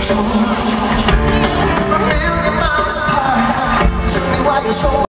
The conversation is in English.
A million miles apart. Tell me why you're so